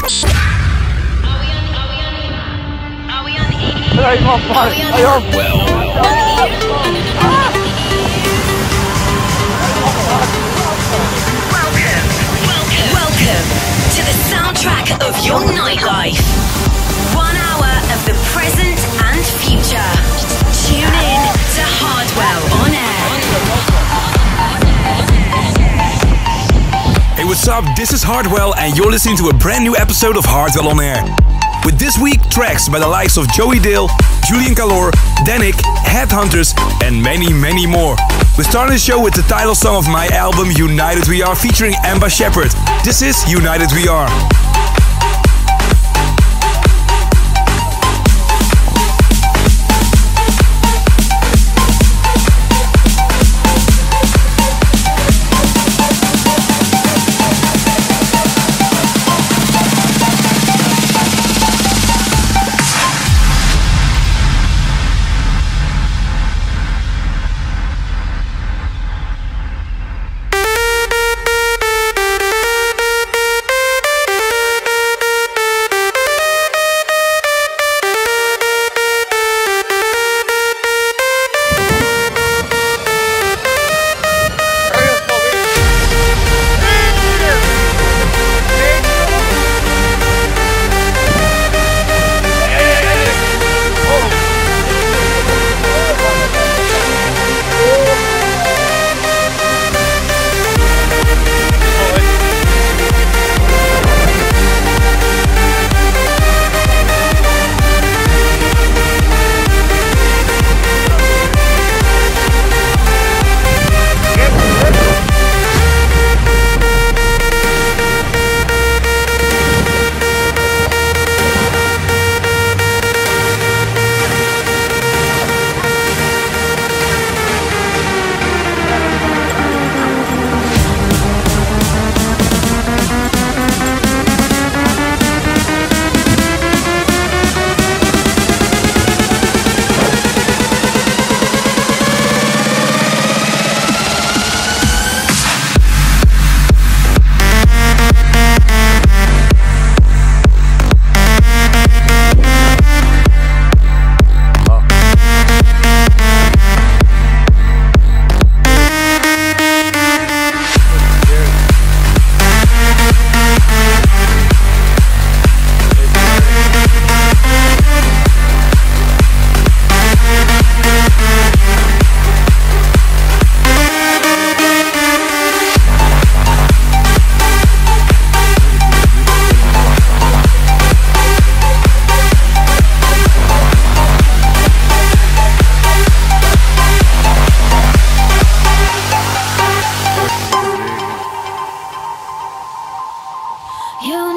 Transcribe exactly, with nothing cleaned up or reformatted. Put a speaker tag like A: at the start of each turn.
A: Welcome to the soundtrack of your nightlife. One hour of the present and future. Tune in to Hardwell on air.
B: Hey, what's up? This is Hardwell, and you're listening to a brand new episode of Hardwell on Air. With this week, tracks by the likes of Joey Dale, Julian Calor, Danik, Headhunters, and many, many more. We're starting the show with the title song of my album United We Are, featuring Amba Shepherd. This is United We Are.
A: You